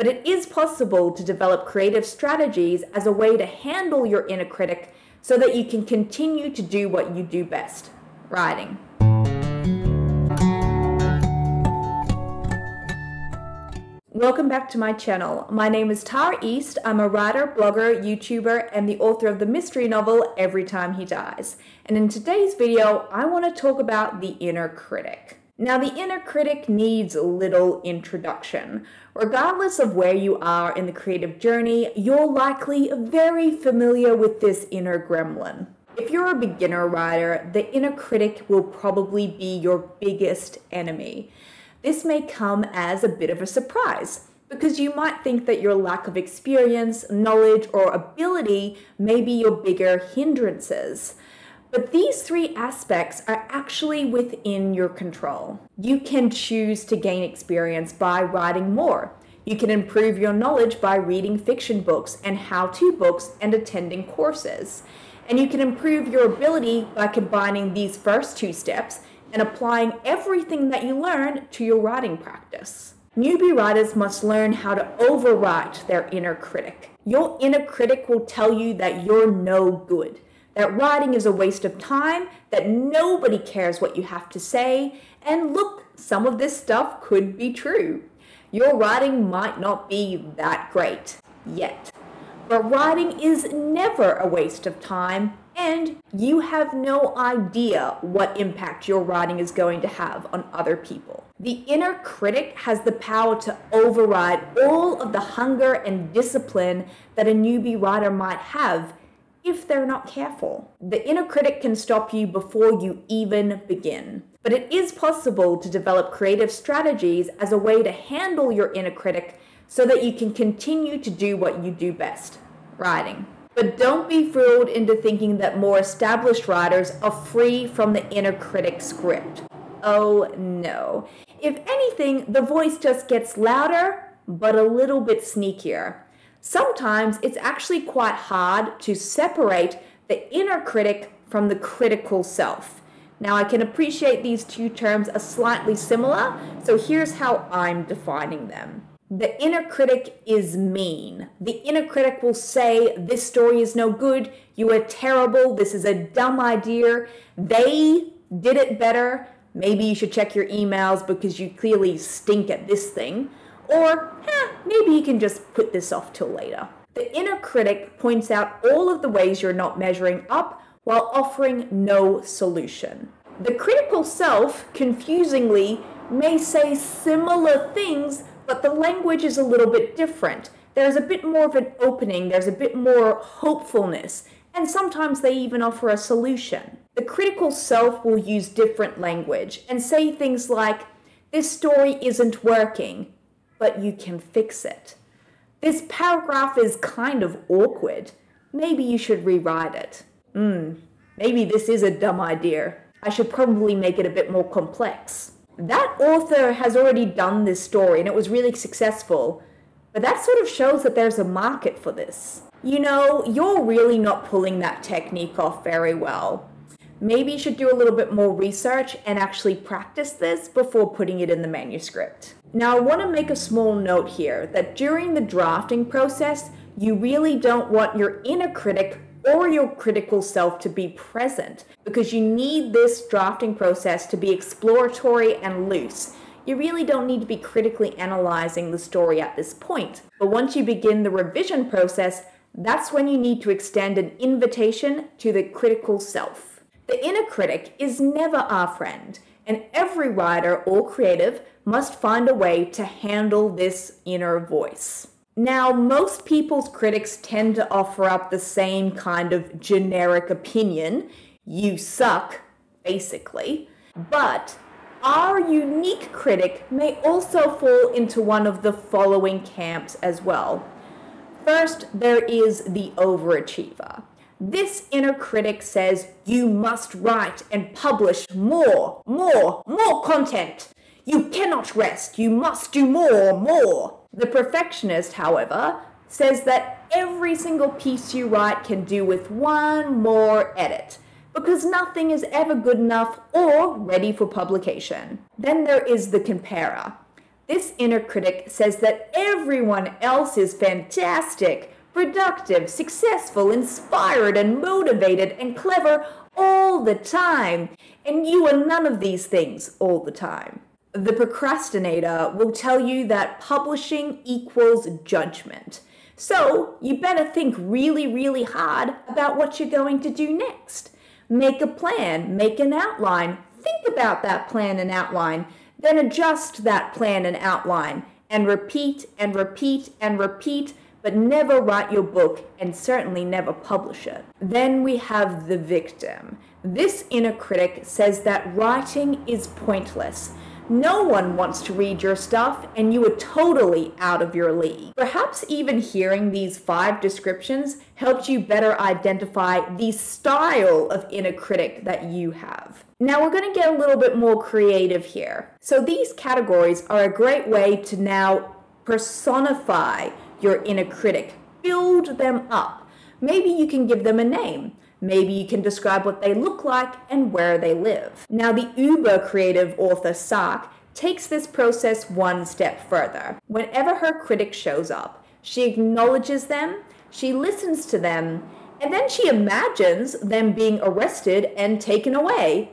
But it is possible to develop creative strategies as a way to handle your inner critic so that you can continue to do what you do best, writing. Welcome back to my channel. My name is Tara East. I'm a writer, blogger, YouTuber, and the author of the mystery novel Every Time He Dies. And in today's video, I want to talk about the inner critic. Now, the inner critic needs little introduction. Regardless of where you are in the creative journey, you're likely very familiar with this inner gremlin. If you're a beginner writer, the inner critic will probably be your biggest enemy. This may come as a bit of a surprise, because you might think that your lack of experience, knowledge, or ability may be your bigger hindrances. But these three aspects are actually within your control. You can choose to gain experience by writing more. You can improve your knowledge by reading fiction books and how-to books and attending courses. And you can improve your ability by combining these first two steps and applying everything that you learn to your writing practice. Newbie writers must learn how to overwrite their inner critic. Your inner critic will tell you that you're no good, that writing is a waste of time, that nobody cares what you have to say, and look, some of this stuff could be true. Your writing might not be that great yet, but writing is never a waste of time, and you have no idea what impact your writing is going to have on other people. The inner critic has the power to override all of the hunger and discipline that a newbie writer might have if they're not careful. The inner critic can stop you before you even begin. But it is possible to develop creative strategies as a way to handle your inner critic so that you can continue to do what you do best, writing. But don't be fooled into thinking that more established writers are free from the inner critic script. Oh no. If anything, the voice just gets louder, but a little bit sneakier. Sometimes it's actually quite hard to separate the inner critic from the critical self. Now, I can appreciate these two terms are slightly similar, so here's how I'm defining them. The inner critic is mean. The inner critic will say, this story is no good, you are terrible, this is a dumb idea, they did it better, maybe you should check your emails because you clearly stink at this thing, or maybe you can just put this off till later. The inner critic points out all of the ways you're not measuring up while offering no solution. The critical self, confusingly, may say similar things, but the language is a little bit different. There's a bit more of an opening, there's a bit more hopefulness, and sometimes they even offer a solution. The critical self will use different language and say things like, this story isn't working, but you can fix it. This paragraph is kind of awkward. Maybe you should rewrite it. Maybe this is a dumb idea. I should probably make it a bit more complex. That author has already done this story and it was really successful, but that sort of shows that there's a market for this. You know, you're really not pulling that technique off very well. Maybe you should do a little bit more research and actually practice this before putting it in the manuscript. Now, I want to make a small note here that during the drafting process, you really don't want your inner critic or your critical self to be present because you need this drafting process to be exploratory and loose. You really don't need to be critically analyzing the story at this point. But once you begin the revision process, that's when you need to extend an invitation to the critical self. The inner critic is never our friend, and every writer or creative must find a way to handle this inner voice. Now, most people's critics tend to offer up the same kind of generic opinion, you suck, basically, but our unique critic may also fall into one of the following camps as well. First, there is the overachiever. This inner critic says you must write and publish more content. You cannot rest, you must do more. The perfectionist, however, says that every single piece you write can do with one more edit, because nothing is ever good enough or ready for publication. Then there is the comparer. This inner critic says that everyone else is fantastic, productive, successful, inspired, and motivated, and clever all the time, and you are none of these things all the time. The procrastinator will tell you that publishing equals judgment. So you better think really, really hard about what you're going to do next. Make a plan, make an outline, think about that plan and outline, then adjust that plan and outline, and repeat and repeat and repeat, but never write your book and certainly never publish it. Then we have the victim. This inner critic says that writing is pointless. No one wants to read your stuff and you are totally out of your league. Perhaps even hearing these 5 descriptions helps you better identify the style of inner critic that you have. Now we're going to get a little bit more creative here. So these categories are a great way to now personify your inner critic, build them up. Maybe you can give them a name. Maybe you can describe what they look like and where they live. Now, the uber creative author Sark takes this process one step further. Whenever her critic shows up, she acknowledges them, she listens to them, and then she imagines them being arrested and taken away.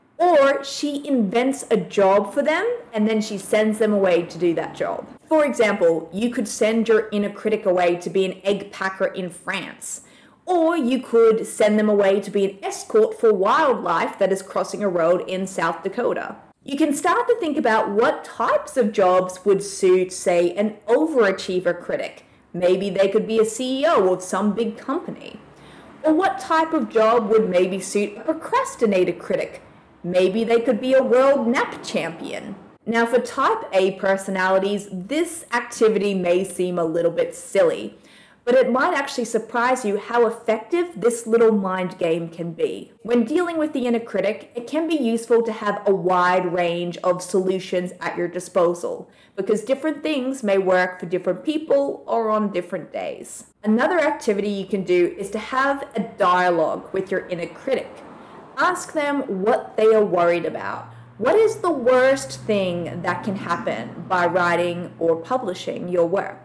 Or she invents a job for them and then she sends them away to do that job. For example, you could send your inner critic away to be an egg packer in France. Or you could send them away to be an escort for wildlife that is crossing a road in South Dakota. You can start to think about what types of jobs would suit, say, an overachiever critic. Maybe they could be a CEO of some big company. Or what type of job would maybe suit a procrastinator critic? Maybe they could be a world nap champion. Now, for type A personalities, this activity may seem a little bit silly, but it might actually surprise you how effective this little mind game can be. When dealing with the inner critic, it can be useful to have a wide range of solutions at your disposal, because different things may work for different people or on different days. Another activity you can do is to have a dialogue with your inner critic. Ask them what they are worried about. What is the worst thing that can happen by writing or publishing your work?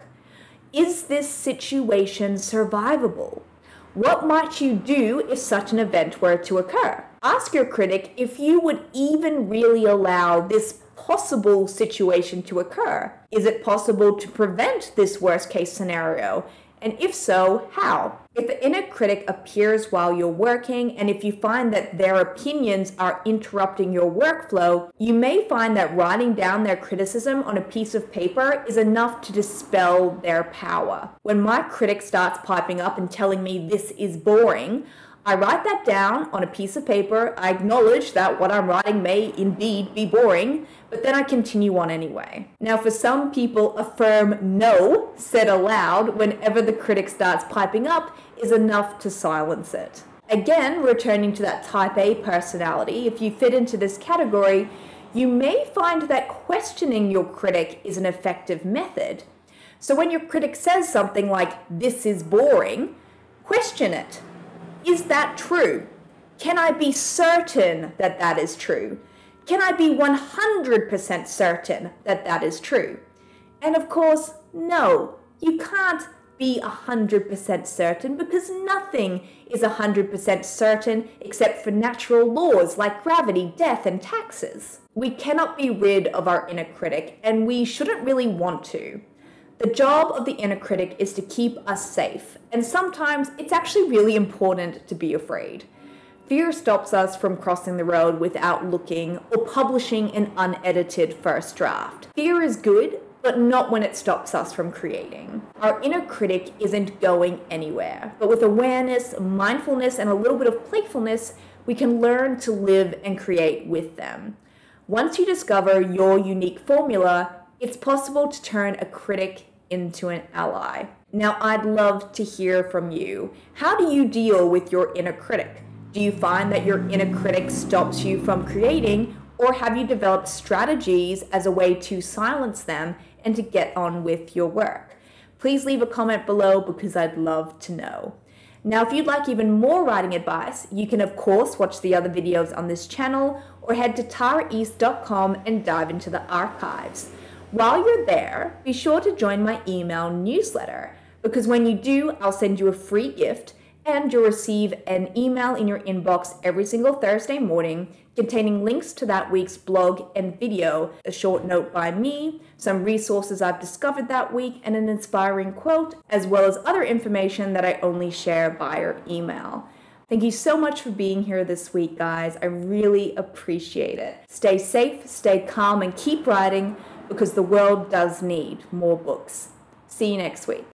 Is this situation survivable? What might you do if such an event were to occur? Ask your critic if you would even really allow this possible situation to occur. Is it possible to prevent this worst case scenario? And if so, how? If the inner critic appears while you're working, and if you find that their opinions are interrupting your workflow, you may find that writing down their criticism on a piece of paper is enough to dispel their power. When my critic starts piping up and telling me this is boring, I write that down on a piece of paper. I acknowledge that what I'm writing may indeed be boring, but then I continue on anyway. Now, for some people, a firm no said aloud whenever the critic starts piping up is enough to silence it. Again, returning to that type A personality, if you fit into this category, you may find that questioning your critic is an effective method. So when your critic says something like, "This is boring," question it. Is that true? Can I be certain that that is true? Can I be 100% certain that that is true? And of course, no, you can't be 100% certain because nothing is 100% certain except for natural laws like gravity, death, and taxes. We cannot be rid of our inner critic, and we shouldn't really want to. The job of the inner critic is to keep us safe, and sometimes it's actually really important to be afraid. Fear stops us from crossing the road without looking or publishing an unedited first draft. Fear is good, but not when it stops us from creating. Our inner critic isn't going anywhere, but with awareness, mindfulness, and a little bit of playfulness, we can learn to live and create with them. Once you discover your unique formula, it's possible to turn a critic into an ally. Now, I'd love to hear from you. How do you deal with your inner critic? Do you find that your inner critic stops you from creating, or have you developed strategies as a way to silence them and to get on with your work? Please leave a comment below because I'd love to know. Now, if you'd like even more writing advice, you can of course watch the other videos on this channel or head to taraeast.com and dive into the archives. While you're there, be sure to join my email newsletter, because when you do, I'll send you a free gift and you'll receive an email in your inbox every single Thursday morning containing links to that week's blog and video, a short note by me, some resources I've discovered that week, and an inspiring quote, as well as other information that I only share via email. Thank you so much for being here this week, guys. I really appreciate it. Stay safe, stay calm, and keep writing, because the world does need more books. See you next week.